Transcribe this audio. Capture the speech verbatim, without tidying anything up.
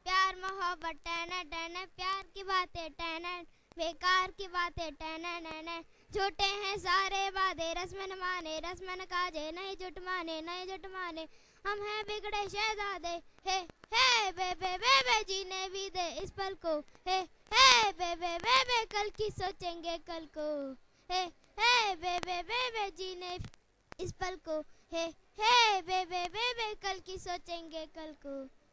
प्यार मोहब्बत टहना टहना, प्यार की बातें टहना, बेकार की बातें टहना टहना, झूठे हैं सारे वादे रस्म न माने रस्म न काजे, नहीं झूठ माने नहीं झूठ माने, हम हैं बिगड़े शहजादे। हे हे बेबे बेबे जीने भी दे इस पल को, हे हे बेबे बेबे कल की सोचेंगे कल को, हे हे बेबे बेबे जीने इस पल को, हे हे बेबे बेबे कल की सोचेंगे कल को।